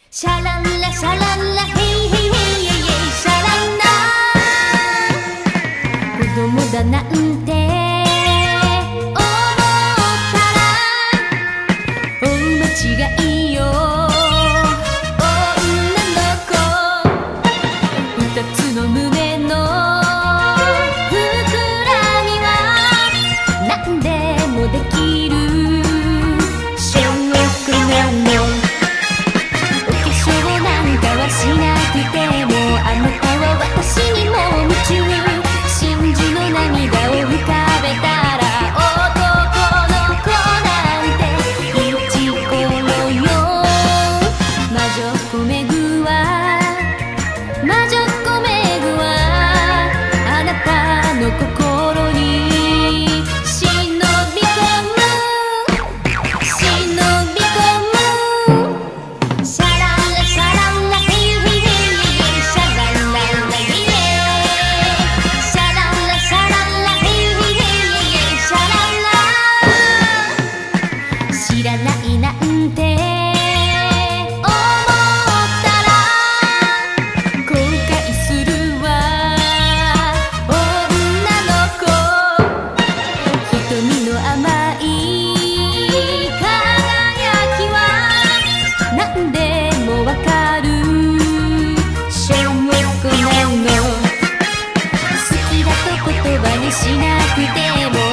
シャランラシャランラヘイヘイヘイヘイヘイシャランラ子供だなんて思ったら大間違いよ女の子二つの胸の膨らみは何でもできる小学年のしなくてもあなたは私にも夢中真珠の涙を浮かべたら男の子なんてイチコロよ魔女コメグは魔女コメグはあなたの心に忍び込む忍び込むシャランラシャランラヘイヘイヘイシャランランライエシャランラシャランラヘイヘイヘイシャランラ知らないなんて思ったら後悔するわ女の子瞳の甘い輝きは何でもわかる小学校の好きだと言葉にしなくても